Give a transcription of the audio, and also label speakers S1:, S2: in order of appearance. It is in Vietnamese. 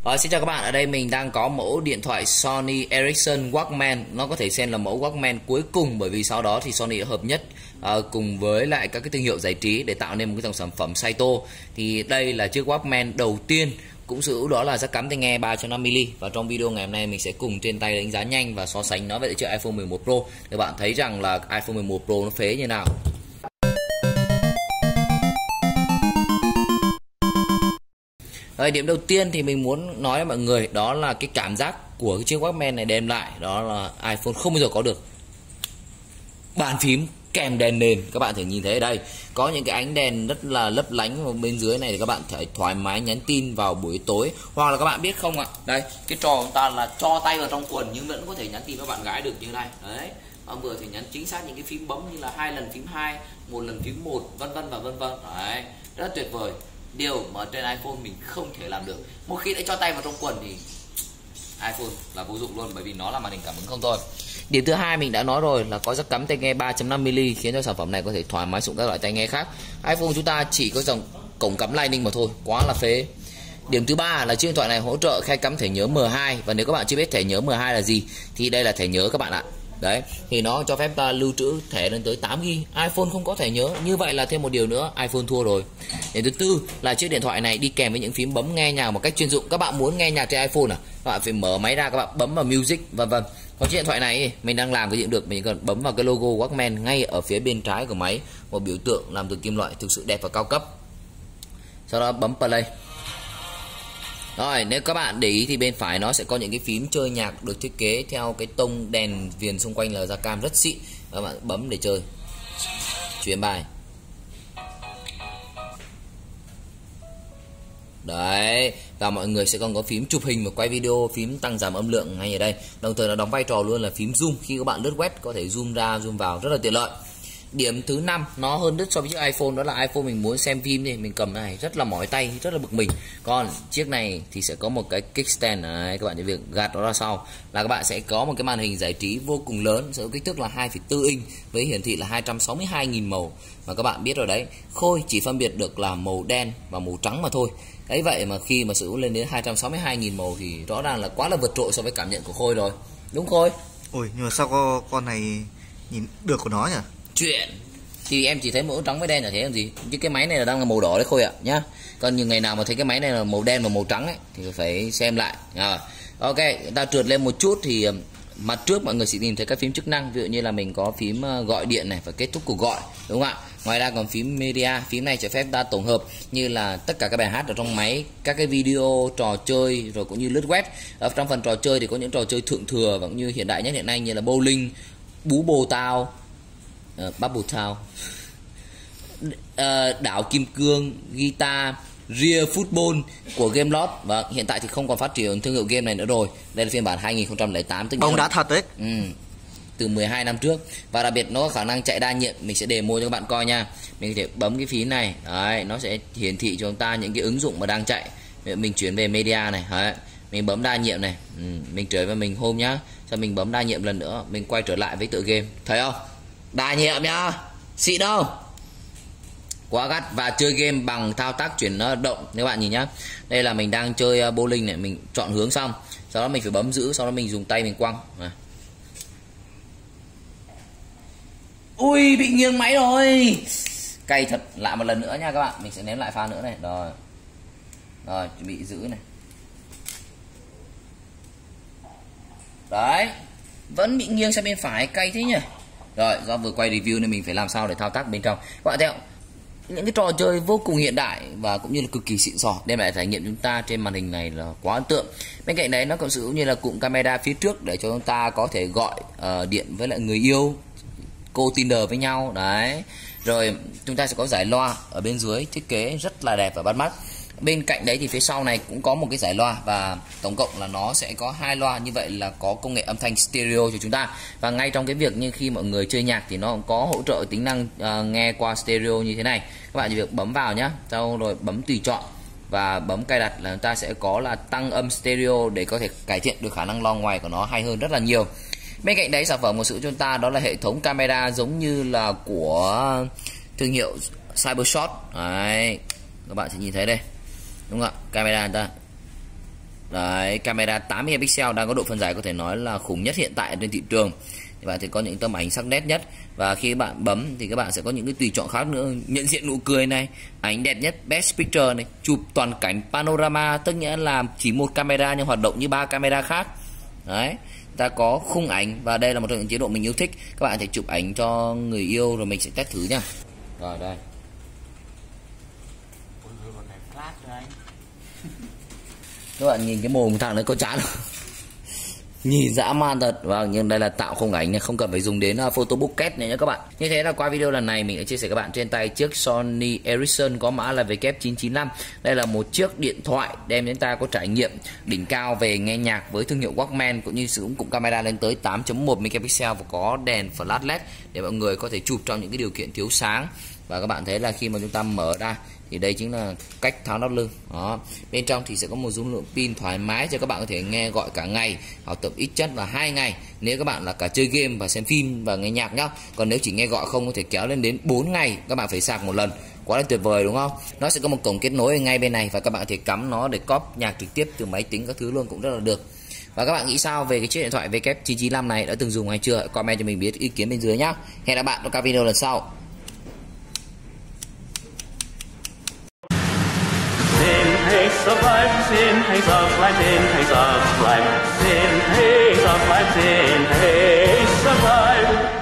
S1: Xin chào các bạn, ở đây mình đang có mẫu điện thoại Sony Ericsson Walkman. Nó có thể xem là mẫu Walkman cuối cùng, bởi vì sau đó thì Sony đã hợp nhất cùng với lại các cái thương hiệu giải trí để tạo nên một cái dòng sản phẩm Saito. Thì đây là chiếc Walkman đầu tiên cũng sở hữu đó là jack cắm tai nghe 3.5mm. Và trong video ngày hôm nay mình sẽ cùng trên tay đánh giá nhanh và so sánh nó với chiếc iPhone 11 Pro để bạn thấy rằng là iPhone 11 Pro nó phế như nào. Điểm đầu tiên thì mình muốn nói với mọi người đó là cái cảm giác của cái chiếc Walkman này đem lại, đó là iPhone không bao giờ có được. Bàn phím kèm đèn nền, các bạn thể nhìn thấy ở đây có những cái ánh đèn rất là lấp lánh, và bên dưới này thì các bạn thể thoải mái nhắn tin vào buổi tối, hoặc là các bạn biết không ạ, đây cái trò của chúng ta là cho tay vào trong quần nhưng vẫn có thể nhắn tin với bạn gái được như này đấy. Ông vừa thì nhắn chính xác những cái phím bấm như là 2 lần phím 2, 1 lần phím 1, vân vân và vân vân đấy, rất tuyệt vời. Điều mà trên iPhone mình không thể làm được. Một khi đã cho tay vào trong quần thì iPhone là vô dụng luôn, bởi vì nó là màn hình cảm ứng không thôi. Điểm thứ hai mình đã nói rồi là có jack cắm tai nghe 3.5mm, khiến cho sản phẩm này có thể thoải mái sử dụng các loại tai nghe khác. iPhone chúng ta chỉ có dòng cổng cắm Lightning mà thôi, quá là phế. Điểm thứ ba là chiếc điện thoại này hỗ trợ khe cắm thẻ nhớ M2, và nếu các bạn chưa biết thẻ nhớ M2 là gì thì đây là thẻ nhớ các bạn ạ. Đấy, thì nó cho phép ta lưu trữ thẻ lên tới 8GB. iPhone không có thẻ nhớ, như vậy là thêm một điều nữa, iPhone thua rồi. Điểm thứ tư là chiếc điện thoại này đi kèm với những phím bấm nghe nhạc một cách chuyên dụng. Các bạn muốn nghe nhạc trên iPhone các bạn phải mở máy ra, các bạn bấm vào Music vân vân. Còn chiếc điện thoại này mình đang làm cái gì cũng được, mình cần bấm vào cái logo Walkman ngay ở phía bên trái của máy, một biểu tượng làm từ kim loại thực sự đẹp và cao cấp. Sau đó bấm play. Rồi, nếu các bạn để ý thì bên phải nó sẽ có những cái phím chơi nhạc được thiết kế theo cái tông đèn viền xung quanh là da cam rất xịn. Các bạn bấm để chơi, chuyển bài. Đấy, và mọi người sẽ còn có phím chụp hình và quay video, phím tăng giảm âm lượng ngay ở đây. Đồng thời nó đóng vai trò luôn là phím zoom, khi các bạn lướt web có thể zoom ra zoom vào rất là tiện lợi. Điểm thứ 5 nó hơn đứt so với chiếc iPhone, đó là iPhone mình muốn xem phim thì mình cầm này rất là mỏi tay, rất là bực mình. Còn chiếc này thì sẽ có một cái kickstand này, các bạn chỉ việc gạt nó ra sau là các bạn sẽ có một cái màn hình giải trí vô cùng lớn, sẽ có kích thước là 2,4 inch với hiển thị là 262.000 màu. Và các bạn biết rồi đấy, Khôi chỉ phân biệt được là màu đen và màu trắng mà thôi. Đấy, vậy mà khi mà sử dụng lên đến 262.000 màu thì rõ ràng là quá là vượt trội so với cảm nhận của Khôi rồi. Đúng Khôi?
S2: Ôi, nhưng mà sao con này nhìn được của nó nhỉ?
S1: Chuyện thì em chỉ thấy màu trắng với đen là thế làm gì, chứ cái máy này là đang là màu đỏ đấy Khôi ạ nhá. Còn những ngày nào mà thấy cái máy này là màu đen và màu trắng ấy thì phải xem lại. Ok, ta trượt lên một chút thì mặt trước mọi người sẽ nhìn thấy các phím chức năng, ví dụ như là mình có phím gọi điện này và kết thúc cuộc gọi, đúng không ạ? Ngoài ra còn phím media, phím này cho phép ta tổng hợp như là tất cả các bài hát ở trong máy, các cái video, trò chơi, rồi cũng như lướt web. Ở trong phần trò chơi thì có những trò chơi thượng thừa và cũng như hiện đại nhất hiện nay như là bowling, bú bồ tao, Bubble Town, đảo kim cương, guitar, Real Football của Gamelot. Và hiện tại thì không còn phát triển thương hiệu game này nữa rồi. Đây là phiên bản 2008, tức
S2: bóng đá thật đấy.
S1: Từ 12 năm trước. Và đặc biệt nó có khả năng chạy đa nhiệm, mình sẽ demo cho các bạn coi nha. Mình có thể bấm cái phím này, đấy, nó sẽ hiển thị cho chúng ta những cái ứng dụng mà đang chạy. Mình chuyển về media này, đấy, mình bấm đa nhiệm này, mình trở về mình home nhá. Sau mình bấm đa nhiệm lần nữa, mình quay trở lại với tựa game, thấy không? Đa nhiệm nhá, xịn đâu, quá gắt. Và chơi game bằng thao tác chuyển động, các bạn nhìn nhá. Đây là mình đang chơi bowling này, mình chọn hướng xong, sau đó mình phải bấm giữ, sau đó mình dùng tay mình quăng. Ui, bị nghiêng máy rồi, cay thật. Lại một lần nữa nha các bạn, mình sẽ ném lại pha nữa này. Rồi chuẩn bị giữ này. Đấy, vẫn bị nghiêng sang bên phải, cay thế nhỉ. Rồi, do vừa quay review nên mình phải làm sao để thao tác bên trong. Các bạn thấy không? Những cái trò chơi vô cùng hiện đại và cũng như là cực kỳ xịn sò, đem lại trải nghiệm chúng ta trên màn hình này là quá ấn tượng. Bên cạnh đấy nó còn sử dụng như là cụm camera phía trước để cho chúng ta có thể gọi điện với lại người yêu, cô Tinder với nhau. Đấy. Rồi chúng ta sẽ có giải loa ở bên dưới, thiết kế rất là đẹp và bắt mắt. Bên cạnh đấy thì phía sau này cũng có một cái giải loa, và tổng cộng là nó sẽ có 2 loa, như vậy là có công nghệ âm thanh stereo cho chúng ta. Và ngay trong cái việc như khi mọi người chơi nhạc thì nó cũng có hỗ trợ tính năng nghe qua stereo như thế này. Các bạn chỉ việc bấm vào nhá, sau rồi bấm tùy chọn và bấm cài đặt là chúng ta sẽ có là tăng âm stereo để có thể cải thiện được khả năng lo ngoài của nó hay hơn rất là nhiều. Bên cạnh đấy sản phẩm của sự chúng ta đó là hệ thống camera giống như là của thương hiệu Cybershot. Đấy, các bạn sẽ nhìn thấy đây, đúng không ạ? Camera người ta Đấy, camera 80 megapixel đang có độ phân giải có thể nói là khủng nhất hiện tại trên thị trường. Các bạn thì có những tấm ảnh sắc nét nhất, và khi các bạn bấm thì các bạn sẽ có những cái tùy chọn khác nữa. Nhận diện nụ cười này, ảnh đẹp nhất best picture này, chụp toàn cảnh panorama, tức nghĩa là chỉ một camera nhưng hoạt động như 3 camera khác. Đấy, ta có khung ảnh, và đây là một trong những chế độ mình yêu thích. Các bạn thể chụp ảnh cho người yêu rồi mình sẽ test thử nha. Rồi đây. Các bạn nhìn cái mồm thằng đấy có chán không? Nhìn dã man thật. Vâng, nhưng đây là tạo khung ảnh, không cần phải dùng đến photo bokeh này nhé các bạn. Như thế là qua video lần này mình đã chia sẻ các bạn trên tay chiếc Sony Ericsson có mã là W995. Đây là một chiếc điện thoại đem đến ta có trải nghiệm đỉnh cao về nghe nhạc với thương hiệu Walkman, cũng như sử dụng cụm camera lên tới 8.1 megapixel và có đèn flash LED để mọi người có thể chụp trong những cái điều kiện thiếu sáng. Và các bạn thấy là khi mà chúng ta mở ra thì đây chính là cách tháo nắp lưng. Đó, bên trong thì sẽ có một dung lượng pin thoải mái cho các bạn có thể nghe gọi cả ngày, học tập ít chất là 2 ngày nếu các bạn là cả chơi game và xem phim và nghe nhạc nhá. Còn nếu chỉ nghe gọi không có thể kéo lên đến 4 ngày, các bạn phải sạc một lần. Quá là tuyệt vời đúng không? Nó sẽ có một cổng kết nối ở ngay bên này và các bạn có thể cắm nó để cóp nhạc trực tiếp từ máy tính các thứ luôn, cũng rất là được. Và các bạn nghĩ sao về cái chiếc điện thoại W995 này, đã từng dùng hay chưa? Comment cho mình biết ý kiến bên dưới nhá. Hẹn gặp bạn trong các video lần sau.
S3: Xin hãy subscribe, xin hãy subscribe.